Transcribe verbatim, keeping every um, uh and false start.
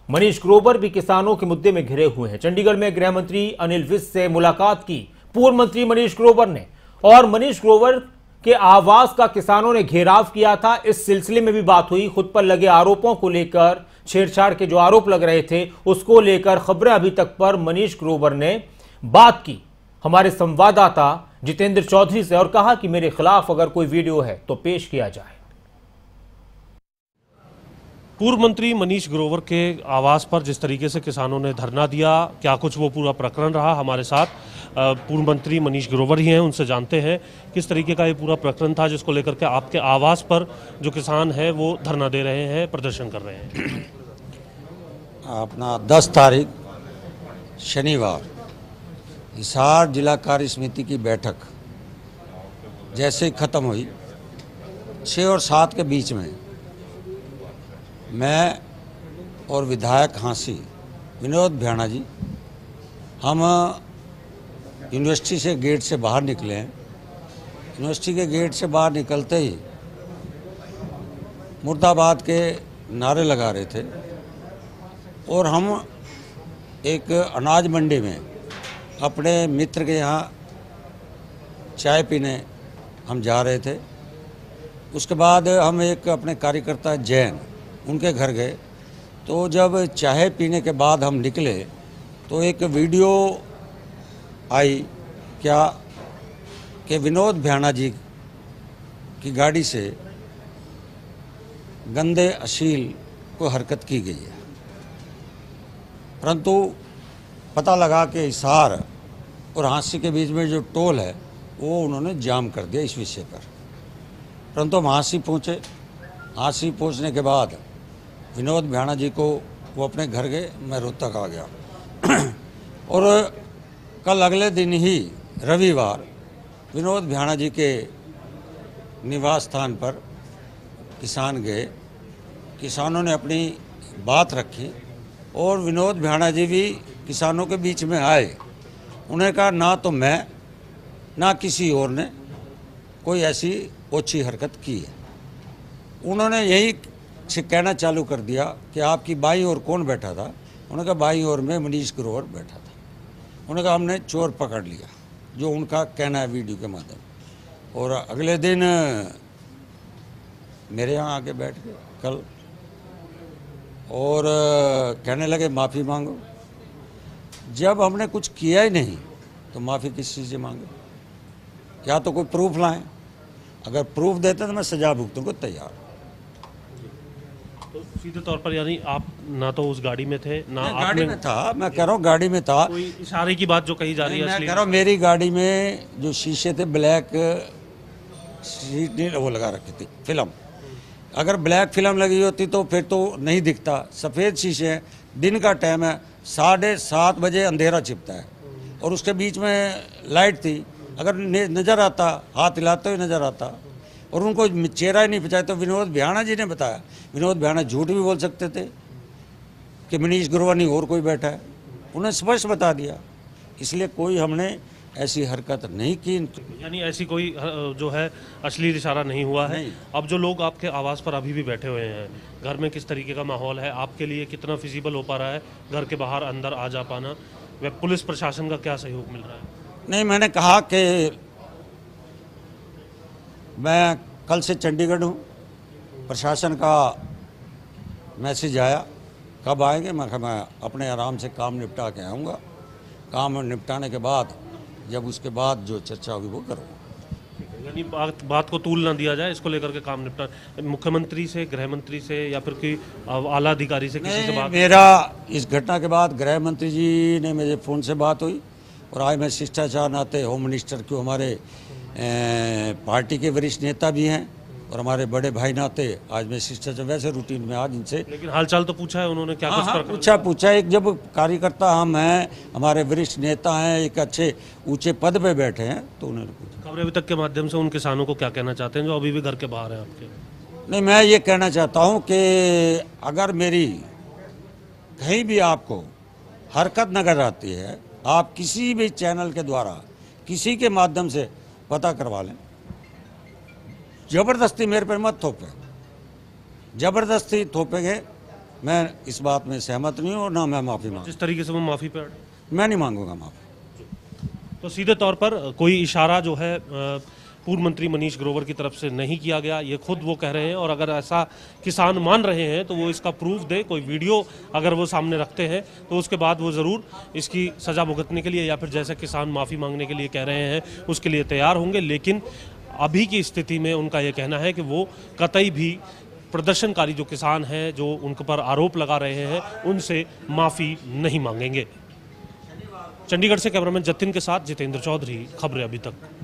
मनीष ग्रोवर भी किसानों के मुद्दे में घिरे हुए हैं। चंडीगढ़ में गृह मंत्री अनिल विज से मुलाकात की पूर्व मंत्री मनीष ग्रोवर ने और मनीष ग्रोवर के आवास का किसानों ने घेराव किया था। इस सिलसिले में भी बात हुई। खुद पर लगे आरोपों को लेकर, छेड़छाड़ के जो आरोप लग रहे थे उसको लेकर खबरें अभी तक पर मनीष ग्रोवर ने बात की हमारे संवाददाता जितेंद्र चौधरी से और कहा कि मेरे खिलाफ अगर कोई वीडियो है तो पेश किया जाए। पूर्व मंत्री मनीष ग्रोवर के आवास पर जिस तरीके से किसानों ने धरना दिया, क्या कुछ वो पूरा प्रकरण रहा, हमारे साथ पूर्व मंत्री मनीष ग्रोवर ही हैं, उनसे जानते हैं किस तरीके का ये पूरा प्रकरण था जिसको लेकर के आपके आवास पर जो किसान हैं वो धरना दे रहे हैं, प्रदर्शन कर रहे हैं। अपना दस तारीख शनिवार हिसार जिला कार्य समिति की बैठक जैसे ही ख़त्म हुई, छः और सात के बीच में मैं और विधायक हांसी विनोद भ्याणा जी हम यूनिवर्सिटी से गेट से बाहर निकले हैं। यूनिवर्सिटी के गेट से बाहर निकलते ही मुर्दाबाद के नारे लगा रहे थे और हम एक अनाज मंडी में अपने मित्र के यहाँ चाय पीने हम जा रहे थे। उसके बाद हम एक अपने कार्यकर्ता जैन उनके घर गए, तो जब चाय पीने के बाद हम निकले तो एक वीडियो आई क्या कि विनोद भ्याणा जी की गाड़ी से गंदे अश्लील को हरकत की गई है। परंतु पता लगा कि हिसार और हांसी के बीच में जो टोल है वो उन्होंने जाम कर दिया इस विषय पर। परंतु हम हांसी पहुँचे। हांसी पहुँचने के बाद विनोद भ्याणा जी को वो अपने घर गए, मैं रोहतक आ गया और कल अगले दिन ही रविवार विनोद भ्याणा जी के निवास स्थान पर किसान गए। किसानों ने अपनी बात रखी और विनोद भ्याणा जी भी किसानों के बीच में आए। उन्हें कहा ना तो मैं ना किसी और ने कोई ऐसी ओछी हरकत की है। उन्होंने यही से कहना चालू कर दिया कि आपकी बाईं ओर कौन बैठा था। उन्होंने कहा बाईं ओर में मनीष ग्रोवर बैठा था। उन्होंने कहा हमने चोर पकड़ लिया, जो उनका कहना है वीडियो के माध्यम। और अगले दिन मेरे यहाँ आके बैठ गए कल और कहने लगे माफ़ी मांगो। जब हमने कुछ किया ही नहीं तो माफ़ी किस चीज़ से मांगे? या तो कोई प्रूफ लाएं। अगर प्रूफ देते तो मैं सजा भुगतने को तैयार। तो सीधे तौर पर यानी आप ना तो उस गाड़ी में थे ना आप गाड़ी में था। मैं कह रहा हूँ गाड़ी में था। कोई इशारे की बात जो कही जा रही है, मैं कह रहा हूँ मेरी गाड़ी में जो शीशे थे ब्लैक शीट वो लगा रखी थी फिल्म। अगर ब्लैक फिल्म लगी होती तो फिर तो नहीं दिखता। सफ़ेद शीशे हैं, दिन का टाइम है, साढ़े सात बजे अंधेरा छिपता है और उसके बीच में लाइट थी। अगर नज़र आता, हाथ हिलाते हुए नज़र आता और उनको चेहरा ही नहीं पहचाना। तो विनोद भ्याणा जी ने बताया। विनोद भ्याणा झूठ भी बोल सकते थे कि मनीष ग्रोवर नहीं और कोई बैठा है। उन्हें स्पष्ट बता दिया। इसलिए कोई हमने ऐसी हरकत नहीं की। यानी ऐसी कोई जो है अश्लील इशारा नहीं हुआ है। अब जो लोग आपके आवास पर अभी भी बैठे हुए हैं, घर में किस तरीके का माहौल है? आपके लिए कितना फिजिबल हो पा रहा है घर के बाहर अंदर आ जा पाना? व पुलिस प्रशासन का क्या सहयोग मिल रहा है? नहीं, मैंने कहा कि मैं कल से चंडीगढ़ हूँ। प्रशासन का मैसेज आया, कब आएंगे? मैं कहा मैं अपने आराम से काम निपटा के आऊँगा। काम निपटाने के बाद जब उसके बाद जो चर्चा होगी वो करूँगा। यानी बात बात को तूल ना दिया जाए, इसको लेकर के काम निपटा मुख्यमंत्री से, गृह मंत्री से या फिर कोई आला अधिकारी से किसी से बात? मेरा इस घटना के बाद गृह मंत्री जी ने मेरे फ़ोन से बात हुई और आज मैं शिष्टाचार नाते होम मिनिस्टर को, हमारे ए, पार्टी के वरिष्ठ नेता भी हैं और हमारे बड़े भाई नाते आज मैं शिष्टाचार वैसे रूटीन में आज इनसे लेकिन हालचाल तो पूछा है उन्होंने? क्या हाँ, कुछ हाँ, पूछा पूछा एक जब कार्यकर्ता हम हैं, हमारे वरिष्ठ नेता हैं, एक अच्छे ऊंचे पद पे बैठे हैं, तो उन्होंने पूछा। खबरें अभी तक के माध्यम से उन किसानों को क्या कहना चाहते हैं जो अभी भी घर के बाहर हैं आपके? नहीं, मैं ये कहना चाहता हूँ कि अगर मेरी कहीं भी आपको हरकत नजर आती है, आप किसी भी चैनल के द्वारा किसी के माध्यम से पता करवा लें। जबरदस्ती मेरे पर मत थोपे। जबरदस्ती थोपेंगे मैं इस बात में सहमत नहीं हूँ और ना मैं माफ़ी मांग जिस तरीके से वो माफ़ी पे अड़े। मैं नहीं मांगूंगा माफ़ी। तो सीधे तौर पर कोई इशारा जो है अ, पूर्व मंत्री मनीष ग्रोवर की तरफ से नहीं किया गया, ये खुद वो कह रहे हैं। और अगर ऐसा किसान मान रहे हैं तो वो इसका प्रूफ दे, कोई वीडियो अगर वो सामने रखते हैं तो उसके बाद वो ज़रूर इसकी सज़ा भुगतने के लिए या फिर जैसे किसान माफ़ी मांगने के लिए कह रहे हैं उसके लिए तैयार होंगे। लेकिन अभी की स्थिति में उनका ये कहना है कि वो कतई भी प्रदर्शनकारी जो किसान हैं, जो उनके पर आरोप लगा रहे हैं, उनसे माफ़ी नहीं मांगेंगे। चंडीगढ़ से कैमरामैन जतिन के साथ जितेंद्र चौधरी, खबरें अभी तक।